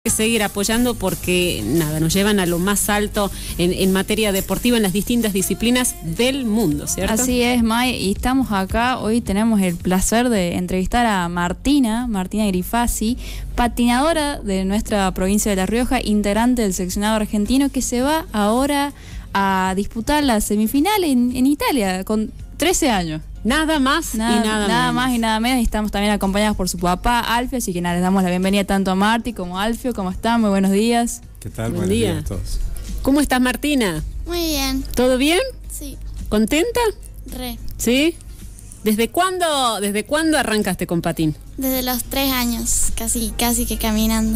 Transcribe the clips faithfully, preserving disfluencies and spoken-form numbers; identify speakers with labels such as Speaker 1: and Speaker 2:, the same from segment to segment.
Speaker 1: que seguir apoyando porque, nada, nos llevan a lo más alto en, en materia deportiva en las distintas disciplinas del mundo, ¿cierto?
Speaker 2: Así es, May, y estamos acá, hoy tenemos el placer de entrevistar a Martina, Martina Grifasi, patinadora de nuestra provincia de La Rioja, integrante del seleccionado argentino, que se va ahora a disputar la semifinal en, en Italia, con trece años.
Speaker 1: Nada más
Speaker 2: nada,
Speaker 1: y nada,
Speaker 2: nada
Speaker 1: menos.
Speaker 2: más y nada menos. Y estamos también acompañados por su papá, Alfio, así que nada, les damos la bienvenida tanto a Marti como a Alfio. ¿Cómo están? Muy buenos días.
Speaker 3: ¿Qué tal?
Speaker 1: Buen
Speaker 3: Buenos
Speaker 1: día.
Speaker 3: días a todos.
Speaker 1: ¿Cómo estás, Martina?
Speaker 4: Muy bien.
Speaker 1: ¿Todo bien?
Speaker 4: Sí.
Speaker 1: ¿Contenta?
Speaker 4: Re.
Speaker 1: ¿Sí? ¿Desde cuándo, desde cuándo arrancaste con patín?
Speaker 4: Desde los tres años, casi, casi que caminando.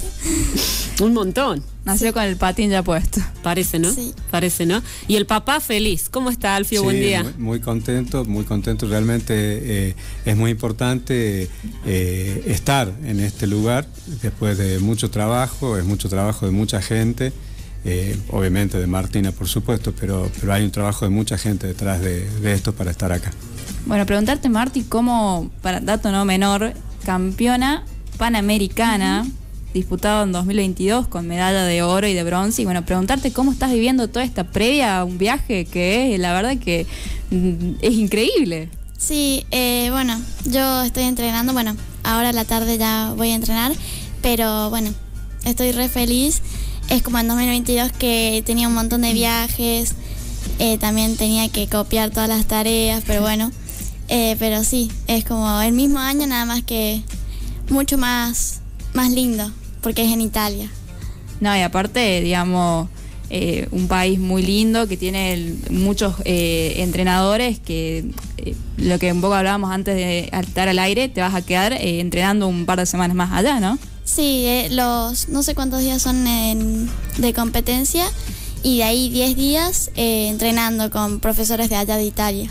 Speaker 1: Un montón.
Speaker 2: Nació sí. con el patín ya puesto.
Speaker 1: Parece, ¿no?
Speaker 4: Sí.
Speaker 1: Parece, ¿no? Y el papá feliz. ¿Cómo está, Alfio?
Speaker 3: Sí,
Speaker 1: buen día.
Speaker 3: Muy, muy contento, muy contento. Realmente eh, es muy importante eh, estar en este lugar después de mucho trabajo, es mucho trabajo de mucha gente. Eh, obviamente de Martina, por supuesto, pero, pero hay un trabajo de mucha gente detrás de, de esto para estar acá.
Speaker 2: Bueno, preguntarte, Marti, cómo, para dato no menor, campeona panamericana, uh-huh. disputado en dos mil veintidós con medalla de oro y de bronce, y bueno, preguntarte cómo estás viviendo toda esta previa a un viaje que es, la verdad que mm, es increíble.
Speaker 4: Sí, eh, bueno, yo estoy entrenando, bueno, ahora a la tarde ya voy a entrenar, pero bueno, estoy re feliz. Es como en dos mil veintidós que tenía un montón de viajes, eh, también tenía que copiar todas las tareas, pero bueno, eh, pero sí, es como el mismo año, nada más que mucho más, más lindo, porque es en Italia.
Speaker 2: No, y aparte, digamos, eh, un país muy lindo que tiene el, muchos eh, entrenadores que, eh, lo que un poco hablábamos antes de estar al aire, te vas a quedar eh, entrenando un par de semanas más allá, ¿no?
Speaker 4: Sí, eh, los no sé cuántos días son en, de competencia y de ahí diez días eh, entrenando con profesores de allá de Italia.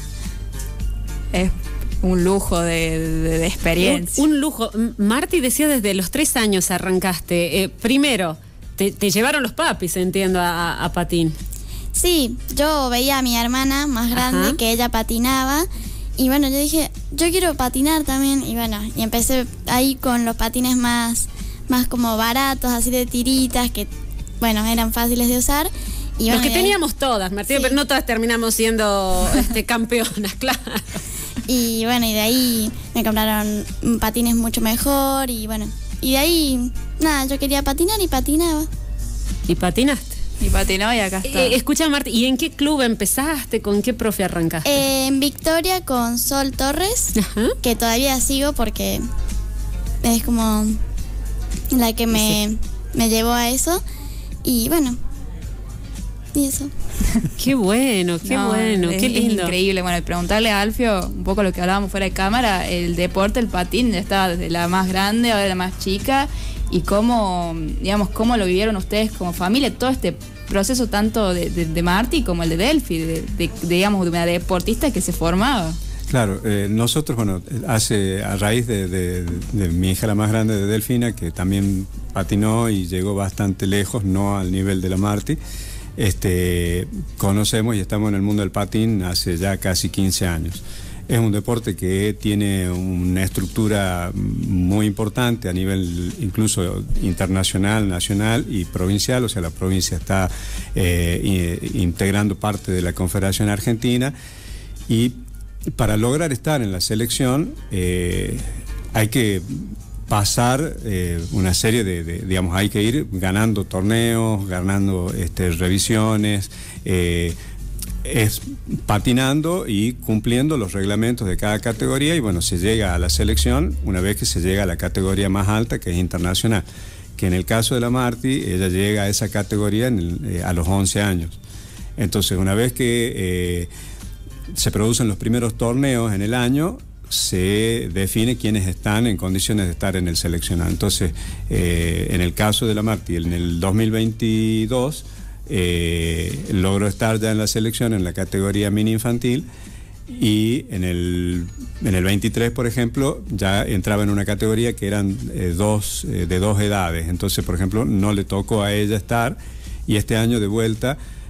Speaker 2: Es un lujo de, de, de experiencia.
Speaker 1: Un, un lujo. Marti decía desde los tres años arrancaste. Eh, primero, te, te llevaron los papis, entiendo, a, a patín.
Speaker 4: Sí, yo veía a mi hermana más grande, ajá, que ella patinaba. Y bueno, yo dije, yo quiero patinar también. Y bueno, y empecé ahí con los patines más... más como baratos, así de tiritas, que, bueno, eran fáciles de usar. Y
Speaker 1: Los
Speaker 4: bueno,
Speaker 1: que
Speaker 4: y
Speaker 1: teníamos ahí, todas, Martina, sí, pero no todas terminamos siendo este, campeonas, claro.
Speaker 4: Y bueno, y de ahí me compraron patines mucho mejor, y bueno, y de ahí, nada, yo quería patinar y patinaba.
Speaker 1: ¿Y patinaste?
Speaker 2: Y patinó y acá está.
Speaker 1: Eh, escucha, Marti, ¿y en qué club empezaste? ¿Con qué profe arrancaste?
Speaker 4: Eh, en Victoria con Sol Torres, ajá, que todavía sigo porque es como... la que me, sí. me llevó a eso. Y bueno, y eso.
Speaker 1: Qué bueno, qué no, bueno,
Speaker 2: es,
Speaker 1: qué lindo.
Speaker 2: Es increíble. Bueno, y preguntarle a Alfio un poco lo que hablábamos fuera de cámara, el deporte, el patín, ya estaba desde la más grande, ahora la más chica, y cómo, digamos, cómo lo vivieron ustedes como familia, todo este proceso tanto de, de, de Marti como el de Delphi, de, de, de, digamos, de una deportista que se formaba.
Speaker 3: Claro, eh, nosotros, bueno, hace a raíz de, de, de mi hija la más grande, de Delfina, que también patinó y llegó bastante lejos, no al nivel de la Marti, este, conocemos y estamos en el mundo del patín hace ya casi quince años. Es un deporte que tiene una estructura muy importante a nivel incluso internacional, nacional y provincial, o sea, la provincia está eh, integrando parte de la Confederación Argentina, y para lograr estar en la selección eh, hay que pasar eh, una serie de, de, digamos, hay que ir ganando torneos, ganando este, revisiones, eh, es patinando y cumpliendo los reglamentos de cada categoría, y bueno, se llega a la selección una vez que se llega a la categoría más alta, que es internacional, que en el caso de la Marti, ella llega a esa categoría en el, eh, a los once años. Entonces, una vez que eh, se producen los primeros torneos en el año, se define quiénes están en condiciones de estar en el seleccionado. Entonces, eh, en el caso de la Marti, en el dos mil veintidós, eh, logró estar ya en la selección en la categoría mini infantil, y en el, en el veintitrés, por ejemplo, ya entraba en una categoría que eran eh, dos, eh, de dos edades. Entonces, por ejemplo, no le tocó a ella estar, y este año de vuelta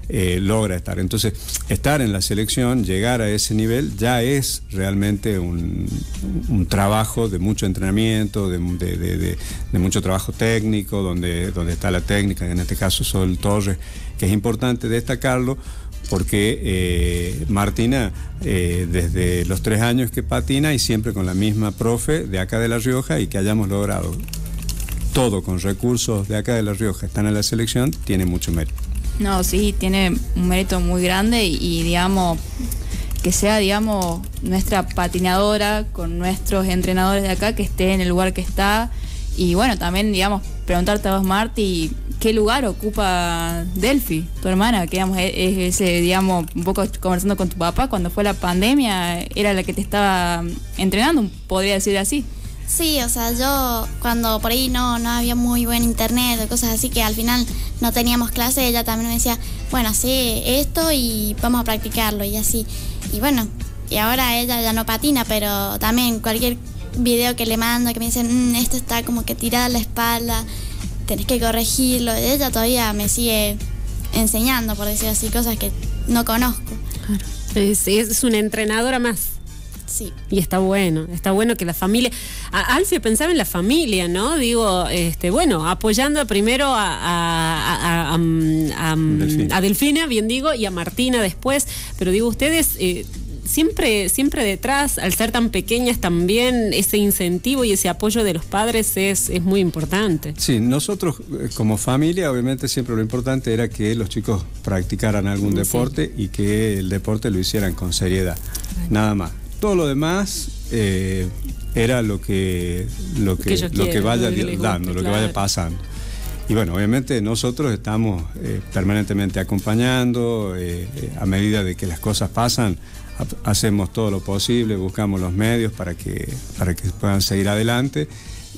Speaker 3: eh, logra estar. Entonces, estar en la selección, llegar a ese nivel, ya es realmente un, un trabajo de mucho entrenamiento, de, de, de, de, de mucho trabajo técnico, donde, donde está la técnica, en este caso Sol Torres, que es importante destacarlo, porque eh, Martina, eh, desde los tres años que patina y siempre con la misma profe de acá de La Rioja, y que hayamos logrado todo con recursos de acá de La Rioja, están en la selección, tiene mucho mérito.
Speaker 2: No, sí, tiene un mérito muy grande y, y digamos, que sea, digamos, nuestra patinadora con nuestros entrenadores de acá, que esté en el lugar que está. Y bueno, también, digamos, preguntarte a vos, Marti, ¿qué lugar ocupa Delphi, tu hermana? Que, digamos, es ese, digamos, un poco conversando con tu papá, cuando fue la pandemia, era la que te estaba entrenando, podría decir así.
Speaker 4: Sí, o sea, yo cuando por ahí no, no había muy buen internet o cosas así, que al final no teníamos clase, ella también me decía, bueno, sí, esto y vamos a practicarlo y así. Y bueno, y ahora ella ya no patina, pero también cualquier video que le mando que me dicen, mmm, esto está como que tirada a la espalda, tenés que corregirlo. Ella todavía me sigue enseñando, por decir así, cosas que no conozco.
Speaker 1: Claro. Es, es una entrenadora más.
Speaker 4: Sí.
Speaker 1: Y está bueno, está bueno que la familia... A Alfio pensaba en la familia, ¿no? Digo, este, bueno, apoyando primero a, a, a, a, a, a Delfina, bien digo, y a Martina después, pero digo, ustedes... Eh, Siempre, siempre detrás, al ser tan pequeñas también, ese incentivo y ese apoyo de los padres es, es muy importante.
Speaker 3: Sí, nosotros como familia, obviamente siempre lo importante era que los chicos practicaran algún sí. deporte y que el deporte lo hicieran con seriedad, Ay. nada más. Todo lo demás eh, era lo que, lo que, que lo que vaya lo que dando, guste, lo claro. que vaya pasando. Y bueno, obviamente nosotros estamos eh, permanentemente acompañando, eh, eh, a medida de que las cosas pasan, hacemos todo lo posible, buscamos los medios para que, para que puedan seguir adelante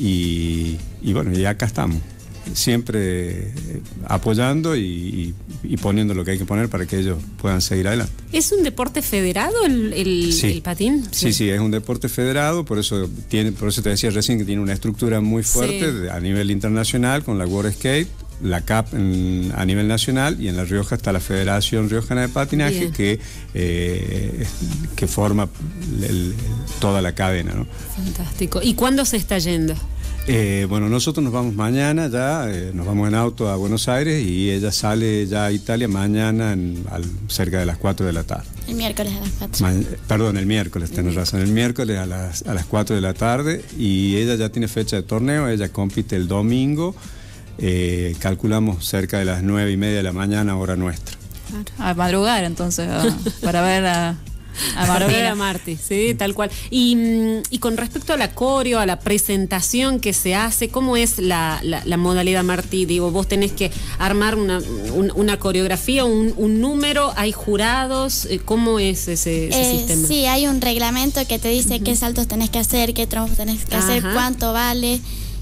Speaker 3: y, y bueno, y acá estamos, siempre apoyando y, y, y poniendo lo que hay que poner para que ellos puedan seguir adelante.
Speaker 1: ¿Es un deporte federado el, el,
Speaker 3: sí.
Speaker 1: el patín?
Speaker 3: Sí. sí, sí, es un deporte federado, por eso, tiene, por eso te decía recién que tiene una estructura muy fuerte sí. a nivel internacional con la World Skate, la C A P en, a nivel nacional, y en La Rioja está la Federación Riojana de Patinaje que, eh, que forma el, toda la cadena, ¿no?
Speaker 1: Fantástico. ¿Y cuándo se está yendo?
Speaker 3: Eh, bueno, nosotros nos vamos mañana ya, eh, nos vamos en auto a Buenos Aires y ella sale ya a Italia mañana en, al, cerca de las cuatro de la tarde.
Speaker 4: El miércoles a las cuatro.
Speaker 3: Ma perdón, el miércoles, tenés razón, el miércoles a las, a las cuatro de la tarde y ella ya tiene fecha de torneo, ella compite el domingo. Eh, calculamos cerca de las nueve y media de la mañana, hora nuestra.
Speaker 2: A madrugar entonces, a, para ver a, a Martina.
Speaker 1: A Marti, sí, tal cual. Y, y con respecto a la coreo, a la presentación que se hace, ¿cómo es la, la, la modalidad, Marti? Digo, vos tenés que armar una, un, una coreografía, un, un número, hay jurados, ¿cómo es ese, ese
Speaker 4: eh,
Speaker 1: sistema?
Speaker 4: Sí, hay un reglamento que te dice uh-huh. qué saltos tenés que hacer, qué trompos tenés que Ajá. hacer, cuánto vale.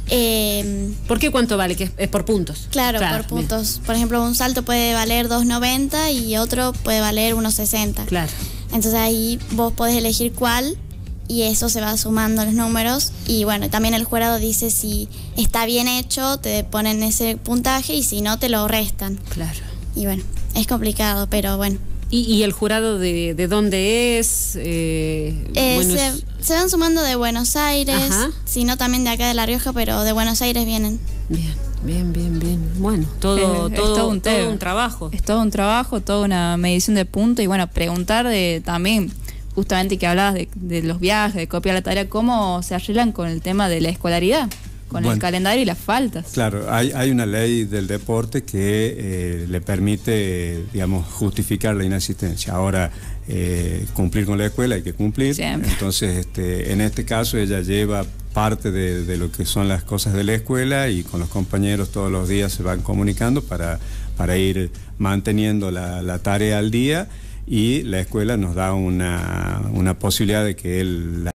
Speaker 4: Eh,
Speaker 1: ¿Por qué cuánto vale? Que es por puntos.
Speaker 4: Claro, claro, por puntos. Bien. Por ejemplo, un salto puede valer dos noventa y otro puede valer uno sesenta.
Speaker 1: Claro.
Speaker 4: Entonces ahí vos podés elegir cuál y eso se va sumando los números. Y bueno, también el jurado dice si está bien hecho, te ponen ese puntaje y si no, te lo restan.
Speaker 1: Claro.
Speaker 4: Y bueno, es complicado, pero bueno.
Speaker 1: ¿Y, y el jurado de, de dónde es? Eh,
Speaker 4: eh,
Speaker 1: bueno,
Speaker 4: se,
Speaker 1: es...
Speaker 4: se van sumando de Buenos Aires, sino también de acá de La Rioja, pero de Buenos Aires vienen.
Speaker 1: Bien, bien, bien, bien. Bueno, todo,
Speaker 2: es,
Speaker 1: todo,
Speaker 2: es todo, un,
Speaker 1: todo un trabajo.
Speaker 2: Es todo un trabajo, toda una medición de puntos y bueno, preguntar de también, justamente que hablabas de, de los viajes, de copiar la tarea, ¿cómo se arreglan con el tema de la escolaridad? Con bueno, el calendario y las faltas.
Speaker 3: Claro, hay, hay una ley del deporte que eh, le permite, digamos, justificar la inasistencia. Ahora, eh, cumplir con la escuela hay que cumplir. Siempre. Entonces, este, en este caso, ella lleva parte de, de lo que son las cosas de la escuela y con los compañeros todos los días se van comunicando para, para ir manteniendo la, la tarea al día y la escuela nos da una, una posibilidad de que él... La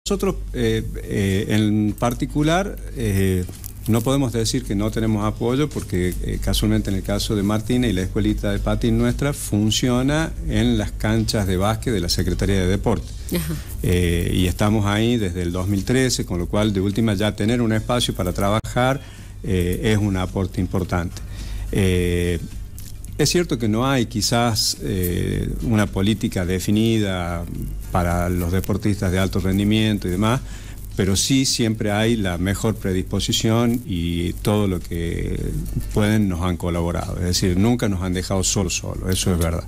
Speaker 3: Nosotros eh, eh, en particular eh, no podemos decir que no tenemos apoyo porque eh, casualmente en el caso de Martina y la escuelita de patín nuestra funciona en las canchas de básquet de la Secretaría de Deporte. Eh, y estamos ahí desde el dos mil trece, con lo cual de última ya tener un espacio para trabajar eh, es un aporte importante. Eh, Es cierto que no hay quizás eh, una política definida para los deportistas de alto rendimiento y demás, pero sí siempre hay la mejor predisposición y todo lo que pueden nos han colaborado. Es decir, nunca nos han dejado solo solo, eso es verdad.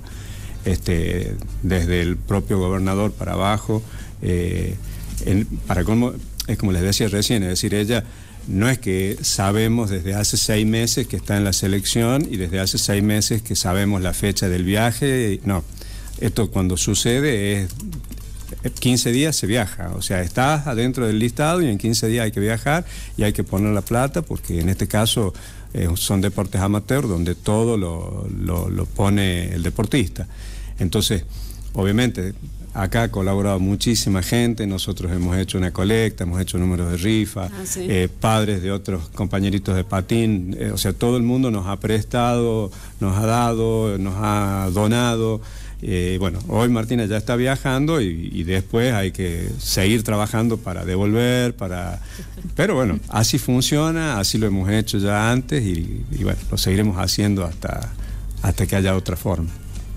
Speaker 3: Este, desde el propio gobernador para abajo, eh, en, para cómo, es como les decía recién, es decir, ella... No es que sabemos desde hace seis meses que está en la selección y desde hace seis meses que sabemos la fecha del viaje. No, esto cuando sucede es quince días se viaja. O sea, estás adentro del listado y en quince días hay que viajar y hay que poner la plata porque en este caso eh, son deportes amateur donde todo lo, lo, lo pone el deportista. Entonces, obviamente... Acá ha colaborado muchísima gente, nosotros hemos hecho una colecta, hemos hecho números de rifa, ah, ¿sí? eh, padres de otros compañeritos de patín, eh, o sea, todo el mundo nos ha prestado, nos ha dado, nos ha donado. Eh, bueno, hoy Martina ya está viajando y, y después hay que seguir trabajando para devolver, para... Pero bueno, así funciona, así lo hemos hecho ya antes y, y bueno, lo seguiremos haciendo hasta, hasta que haya otra forma.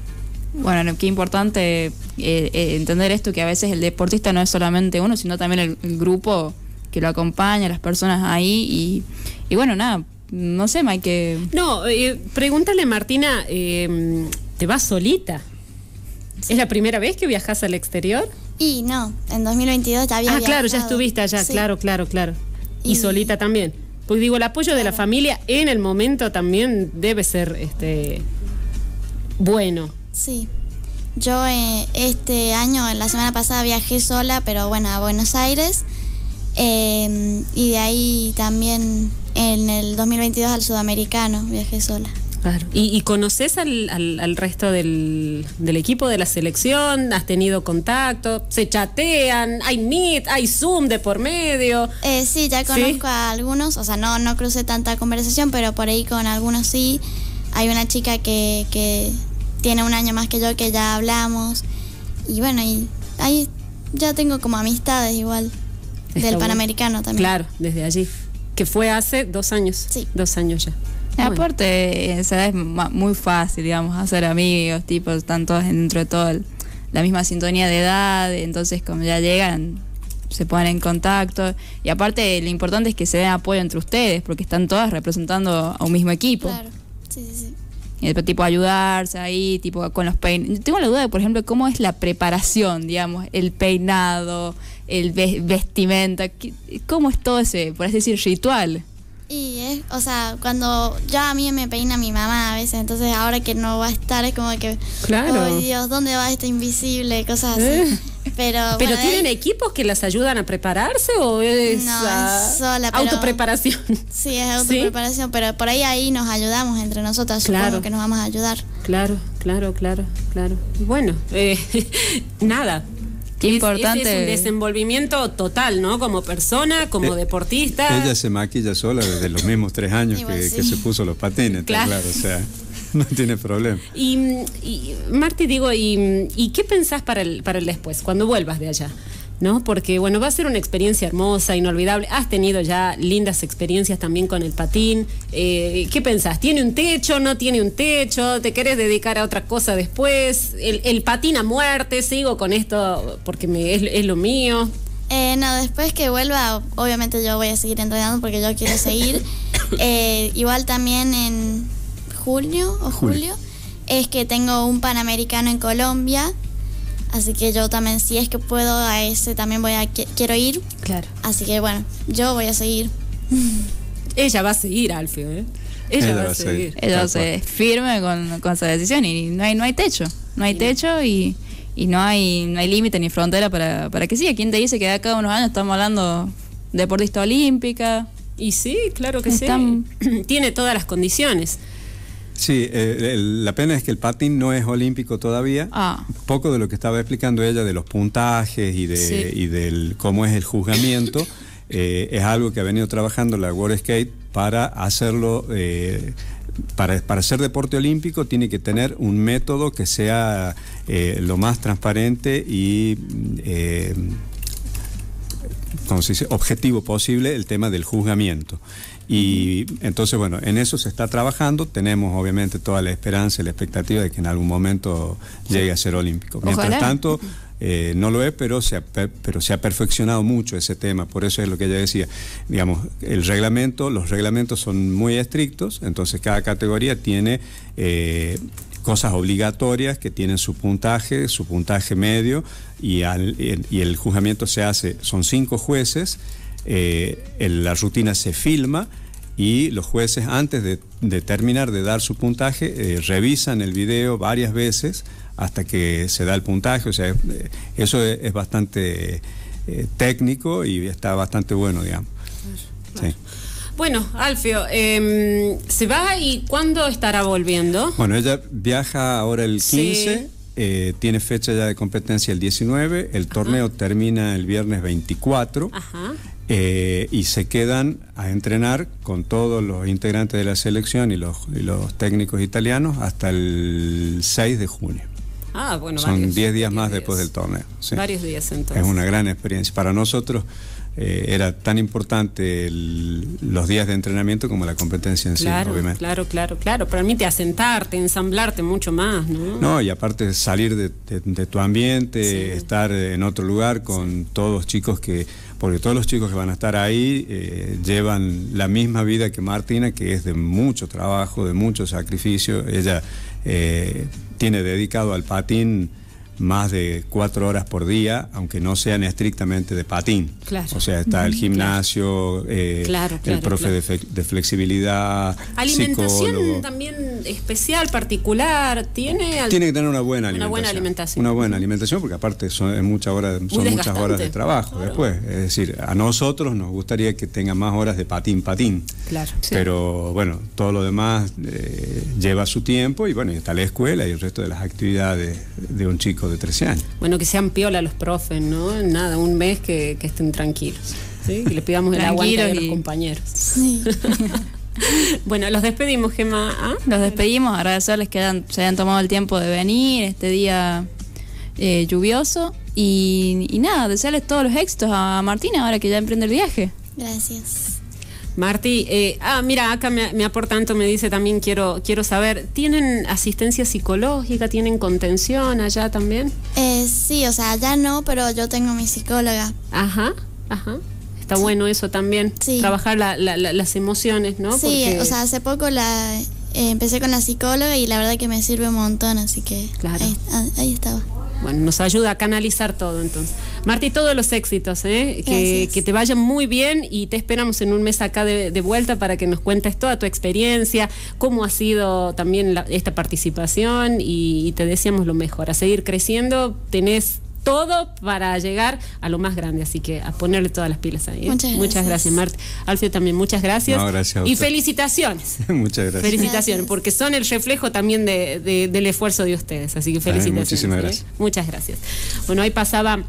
Speaker 2: Bueno, qué importante eh, eh, entender esto, que a veces el deportista no es solamente uno, sino también el, el grupo que lo acompaña, las personas ahí y, y bueno, nada, no sé, hay que...
Speaker 1: No, eh, pregúntale Martina, eh, ¿te vas solita? ¿Es la primera vez que viajas al exterior?
Speaker 4: Y no, en dos mil veintidós ya había
Speaker 1: Ah,
Speaker 4: viajado.
Speaker 1: claro, ya estuviste allá, sí. claro, claro, claro. Y, y solita también. Pues digo, el apoyo claro. de la familia en el momento también debe ser este bueno.
Speaker 4: Sí, yo eh, este año, la semana pasada viajé sola, pero bueno, a Buenos Aires, eh, y de ahí también en el dos mil veintidós al Sudamericano viajé sola.
Speaker 1: Claro. ¿Y, y conoces al, al, al resto del, del equipo de la selección? ¿Has tenido contacto? ¿Se chatean? ¿Hay Meet? ¿Hay Zoom de por medio?
Speaker 4: Eh, sí, ya conozco ¿Sí? a algunos, o sea, no, no crucé tanta conversación, pero por ahí con algunos sí. Hay una chica que... que tiene un año más que yo, que ya hablamos. Y bueno, y ahí ya tengo como amistades igual. Está del bueno. Panamericano también.
Speaker 1: Claro, desde allí. Que fue hace dos años.
Speaker 4: Sí.
Speaker 1: Dos años ya.
Speaker 2: Y aparte, o sea, es muy fácil, digamos, hacer amigos, tipo, están todos dentro de toda la misma sintonía de edad. Entonces, como ya llegan, se ponen en contacto. Y aparte, lo importante es que se den apoyo entre ustedes, porque están todas representando a un mismo equipo.
Speaker 4: Claro, sí, sí, sí.
Speaker 2: Y después, tipo, ayudarse ahí, tipo, con los peinados. Tengo la duda de, por ejemplo, cómo es la preparación, digamos, el peinado, el ve vestimenta, cómo es todo ese, por así decir, ritual.
Speaker 4: Y es, o sea, cuando ya a mí me peina mi mamá a veces, entonces ahora que no va a estar es como que,
Speaker 1: claro.
Speaker 4: oh Dios, ¿dónde va esta invisible? Cosas así.
Speaker 1: ¿Eh?
Speaker 4: Pero,
Speaker 1: ¿Pero
Speaker 4: bueno,
Speaker 1: tienen
Speaker 4: ahí...
Speaker 1: equipos que las ayudan a prepararse o es,
Speaker 4: no,
Speaker 1: uh,
Speaker 4: es sola, pero...
Speaker 1: autopreparación?
Speaker 4: Sí, es autopreparación, ¿sí? Pero por ahí ahí nos ayudamos entre nosotras,
Speaker 1: claro.
Speaker 4: supongo que nos vamos a ayudar.
Speaker 1: Claro, claro, claro, claro. Bueno, eh, nada.
Speaker 2: Qué
Speaker 1: es,
Speaker 2: importante.
Speaker 1: Es un desenvolvimiento total, ¿no? Como persona, como eh, deportista.
Speaker 3: Ella se maquilla sola desde los mismos tres años que, sí. que se puso los patines, claro, claro o sea... No tiene problema.
Speaker 1: Y, y Marti, digo, y, ¿y qué pensás para el, para el después, cuando vuelvas de allá? ¿No? Porque, bueno, va a ser una experiencia hermosa, inolvidable. Has tenido ya lindas experiencias también con el patín. Eh, ¿Qué pensás? ¿Tiene un techo? ¿No tiene un techo? ¿Te querés dedicar a otra cosa después? ¿El, el patín a muerte? ¿Sigo con esto porque me, es, es lo mío?
Speaker 4: Eh, no, después que vuelva, obviamente yo voy a seguir entrenando porque yo quiero seguir. eh, igual también en... junio o julio, es que tengo un Panamericano en Colombia, así que yo también, si es que puedo, a ese también voy a quiero ir.
Speaker 1: Claro.
Speaker 4: Así que bueno, yo voy a seguir.
Speaker 1: Ella va a seguir, Alfio, ¿eh? Ella, Ella va a seguir.
Speaker 2: Ella se firme con, con esa decisión y no hay no hay techo, no hay techo y, y no hay no hay límite ni frontera para, para que siga. ¿Quién te dice que de acá a unos años estamos hablando de deportista olímpica?
Speaker 1: Y sí, claro que Están... sí. Tiene todas las condiciones.
Speaker 3: Sí, eh, el, la pena es que el patín no es olímpico todavía.
Speaker 2: Ah.
Speaker 3: Poco de lo que estaba explicando ella de los puntajes y de
Speaker 1: Sí.
Speaker 3: y del cómo es el juzgamiento eh, es algo que ha venido trabajando la World Skate para hacerlo. Eh, Para, para ser deporte olímpico tiene que tener un método que sea eh, lo más transparente y eh, ¿cómo se dice? Objetivo posible el tema del juzgamiento. Y entonces, bueno, en eso se está trabajando. Tenemos obviamente toda la esperanza y la expectativa de que en algún momento llegue a ser olímpico. Mientras
Speaker 2: Ojalá.
Speaker 3: tanto, eh, no lo es, pero se, ha, pero se ha perfeccionado mucho ese tema. Por eso es lo que ella decía. Digamos, el reglamento, los reglamentos son muy estrictos, entonces cada categoría tiene eh, cosas obligatorias que tienen su puntaje, su puntaje medio, y, al, y el juzgamiento se hace, son cinco jueces. Eh, el, la rutina se filma y los jueces antes de, de terminar de dar su puntaje eh, revisan el video varias veces hasta que se da el puntaje. O sea, eh, eso es, es bastante eh, técnico y está bastante bueno, digamos.
Speaker 1: Claro.
Speaker 3: Sí.
Speaker 1: Bueno, Alfio, eh, ¿se va y cuándo estará volviendo?
Speaker 3: Bueno, ella viaja ahora el quince.
Speaker 1: Sí.
Speaker 3: Eh, tiene fecha ya de competencia el diecinueve, el torneo Ajá. termina el viernes veinticuatro.
Speaker 1: Ajá.
Speaker 3: Eh, y se quedan a entrenar con todos los integrantes de la selección y los, y los técnicos italianos hasta el seis de junio.
Speaker 1: Ah, bueno,
Speaker 3: son diez días más
Speaker 1: días.
Speaker 3: después del torneo. Sí.
Speaker 1: Varios días entonces.
Speaker 3: Es una gran experiencia. Para nosotros eh, era tan importante el, los días de entrenamiento como la competencia en
Speaker 1: claro,
Speaker 3: sí, obviamente.
Speaker 1: Claro, claro, claro. Permite asentarte, ensamblarte mucho más, ¿no?
Speaker 3: No, y aparte salir de, de, de tu ambiente, sí. estar en otro lugar con sí. todos chicos que... Porque todos los chicos que van a estar ahí eh, llevan la misma vida que Martina, que es de mucho trabajo, de mucho sacrificio. Ella eh, tiene dedicado al patín más de cuatro horas por día, aunque no sean estrictamente de patín.
Speaker 1: Claro.
Speaker 3: O sea, está el gimnasio, eh,
Speaker 1: claro, claro,
Speaker 3: el profe
Speaker 1: claro.
Speaker 3: De, fe, de flexibilidad,
Speaker 1: alimentación
Speaker 3: psicólogo.
Speaker 1: También especial, particular, tiene
Speaker 3: tiene que tener una buena
Speaker 1: una
Speaker 3: alimentación.
Speaker 1: Buena alimentación.
Speaker 3: Una buena alimentación, porque aparte son, es mucha hora, son muchas horas de trabajo claro. después. Es decir, a nosotros nos gustaría que tenga más horas de patín, patín.
Speaker 1: Claro.
Speaker 3: Pero sí. bueno, todo lo demás eh, lleva su tiempo y bueno, está la escuela y el resto de las actividades de un chico de trece años.
Speaker 1: Bueno, que sean piola los profes, ¿no? Nada, un mes que, que estén tranquilos. ¿Sí? Que le pidamos el aguante a los compañeros.
Speaker 4: Sí.
Speaker 1: Bueno, los despedimos, Gemma. ¿Ah?
Speaker 2: Los despedimos, agradecerles que hayan, se hayan tomado el tiempo de venir este día eh, lluvioso. Y, y nada, desearles todos los éxitos a Martina ahora que ya emprende el viaje.
Speaker 4: Gracias.
Speaker 1: Marti, eh, ah, mira, acá me, me aporta tanto, me dice también, quiero quiero saber, ¿tienen asistencia psicológica, tienen contención allá también?
Speaker 4: Eh, sí, o sea, allá no, pero yo tengo mi psicóloga.
Speaker 1: Ajá, ajá. Está sí. bueno eso también,
Speaker 4: sí.
Speaker 1: trabajar la, la, la, las emociones, ¿no?
Speaker 4: Sí,
Speaker 1: Porque...
Speaker 4: o sea, hace poco la eh, empecé con la psicóloga y la verdad que me sirve un montón, así que
Speaker 1: claro.
Speaker 4: ahí, ahí estaba.
Speaker 1: Bueno, nos ayuda a canalizar todo entonces. Marti, todos los éxitos, ¿eh? Que, que te vayan muy bien y te esperamos en un mes acá de, de vuelta para que nos cuentes toda tu experiencia, cómo ha sido también la, esta participación y, y te deseamos lo mejor. A seguir creciendo, tenés todo para llegar a lo más grande, así que a ponerle todas las pilas ahí. ¿eh?
Speaker 4: Muchas gracias.
Speaker 1: Muchas gracias, Marti. Alfio también, muchas gracias.
Speaker 3: No, gracias a usted.
Speaker 1: Y felicitaciones.
Speaker 3: Muchas gracias.
Speaker 1: Felicitaciones,
Speaker 4: gracias.
Speaker 1: porque son el reflejo también de, de, del esfuerzo de ustedes, así que felicitaciones.
Speaker 3: Ay, muchísimas gracias.
Speaker 1: ¿eh? Muchas gracias. Bueno, ahí pasaba...